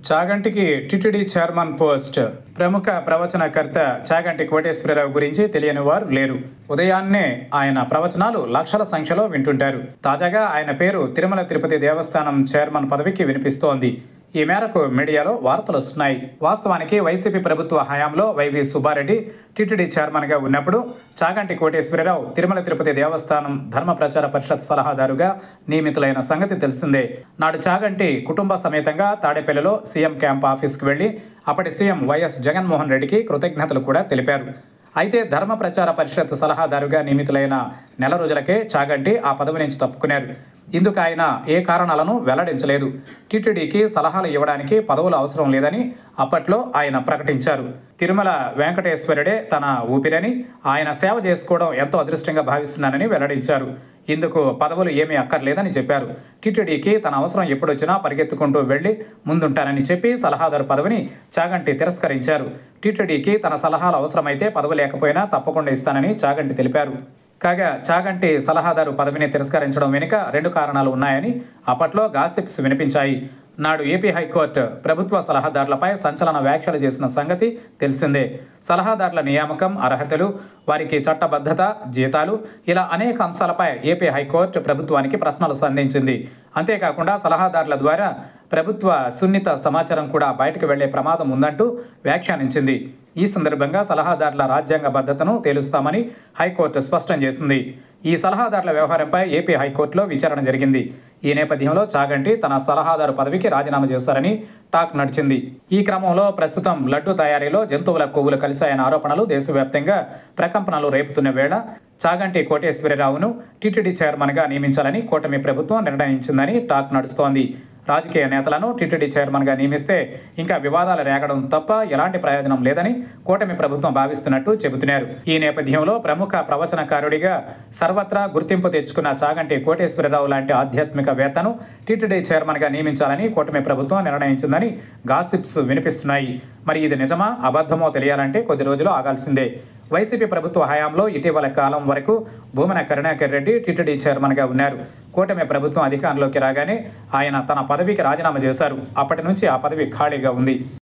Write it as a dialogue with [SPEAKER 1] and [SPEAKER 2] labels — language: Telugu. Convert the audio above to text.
[SPEAKER 1] చాగంటికి టిటిడి చైర్మన్ పోస్ట్. ప్రముఖ ప్రవచనకర్త చాగంటి కోటేశ్వరరావు గురించి తెలియని వారు లేరు. ఉదయాన్నే ఆయన ప్రవచనాలు లక్షల సంఖ్యలో వింటుంటారు. తాజాగా ఆయన పేరు తిరుమల తిరుపతి దేవస్థానం చైర్మన్ పదవికి వినిపిస్తోంది. ఈ మేరకు మీడియాలో వార్తలు వస్తున్నాయి. వాస్తవానికి వైసీపీ ప్రభుత్వ హయాంలో వైవి సుబ్బారెడ్డి టిటిడి చైర్మన్గా ఉన్నప్పుడు చాగంటి కోటేశ్వరరావు తిరుమల తిరుపతి దేవస్థానం ధర్మ ప్రచార పరిషత్ సలహాదారుగా నియమితులైన సంగతి తెలిసిందే. నాడు చాగంటి కుటుంబ సమేతంగా తాడేపల్లిలో సీఎం క్యాంప్ ఆఫీస్కు వెళ్లి అప్పటి సీఎం వైఎస్ జగన్మోహన్ రెడ్డికి కృతజ్ఞతలు కూడా తెలిపారు. అయితే ధర్మ ప్రచార పరిషత్ సలహాదారుగా నియమితులైన నెల రోజులకే చాగంటి ఆ పదవి నుంచి తప్పుకున్నారు. ఇందుకు ఆయన ఏ కారణాలను వెల్లడించలేదు. టీటీడీకి సలహాలు ఇవ్వడానికి పదవులు అవసరం లేదని అప్పట్లో ఆయన ప్రకటించారు. తిరుమల వెంకటేశ్వరుడే తన ఊపిరని, ఆయన సేవ చేసుకోవడం ఎంతో అదృష్టంగా భావిస్తున్నానని వెల్లడించారు. ఇందుకు పదవులు ఏమీ అక్కర్లేదని చెప్పారు. టీటీడీకి తన అవసరం ఎప్పుడొచ్చినా పరిగెత్తుకుంటూ వెళ్లి ముందుంటానని చెప్పి సలహాదారు పదవిని చాగంటి తిరస్కరించారు. టీటీడీకి తన సలహాలు అవసరమైతే పదవి లేకపోయినా తప్పకుండా ఇస్తానని చాగంటి తెలిపారు. కాగా చాగంటి సలహాదారు పదవిని తిరస్కరించడం వెనుక రెండు కారణాలు ఉన్నాయని అప్పట్లో గాసిప్స్ వినిపించాయి. నాడు ఏపీ హైకోర్టు ప్రభుత్వ సలహాదారులపై సంచలన వ్యాఖ్యలు చేసిన సంగతి తెలిసిందే. సలహాదారుల నియామకం, అర్హతలు, వారికి చట్టబద్ధత, జీతాలు ఇలా అనేక అంశాలపై ఏపీ హైకోర్టు ప్రభుత్వానికి ప్రశ్నలు సంధించింది. అంతేకాకుండా సలహాదారుల ద్వారా ప్రభుత్వ సున్నిత సమాచారం కూడా బయటకు వెళ్లే ప్రమాదం ఉందంటూ వ్యాఖ్యానించింది. ఈ సందర్భంగా సలహాదారుల రాజ్యాంగ భద్రతను తేలుస్తామని హైకోర్టు స్పష్టం చేసింది. ఈ సలహాదారుల వ్యవహారంపై ఏపీ హైకోర్టులో విచారణ జరిగింది. ఈ నేపథ్యంలో చాగంటి తన సలహాదారు పదవికి రాజీనామా చేశారని టాక్ నడిచింది. ఈ క్రమంలో ప్రస్తుతం లడ్డు తయారీలో జంతువుల కొవ్వులు కలిశాయన్న ఆరోపణలు దేశవ్యాప్తంగా ప్రకంపనలు రేపుతున్న వేళ చాగంటి కోటేశ్వరరావును టీటీడీ చైర్మన్గా నియమించాలని కూటమి ప్రభుత్వం నిర్ణయించిందని టాక్ నడుస్తోంది. రాజకీయ నేతలను టీటీడీ చైర్మన్గా నియమిస్తే ఇంకా వివాదాలు రేగడం తప్ప ఎలాంటి ప్రయోజనం లేదని కూటమి ప్రభుత్వం భావిస్తున్నట్టు చెబుతున్నారు. ఈ నేపథ్యంలో ప్రముఖ ప్రవచనకారుడిగా సర్వత్రా గుర్తింపు తెచ్చుకున్న చాగంటి కోటేశ్వరరావు లాంటి ఆధ్యాత్మికవేత్తను టీటీడీ చైర్మన్గా నియమించాలని కూటమి ప్రభుత్వం నిర్ణయించిందని గాసిప్స్ వినిపిస్తున్నాయి. మరి ఇది నిజమా అబద్ధమో తెలియాలంటే కొద్ది రోజులు ఆగాల్సిందే. వైసీపీ ప్రభుత్వ హయాంలో ఇటీవల కాలం వరకు భూమన కరుణాకర్ రెడ్డి టీటీడీ చైర్మన్గా ఉన్నారు. కూటమి ప్రభుత్వం అధికారంలోకి రాగానే ఆయన తన పదవికి రాజీనామా చేశారు. అప్పటి నుంచి ఆ పదవి ఖాళీగా ఉంది.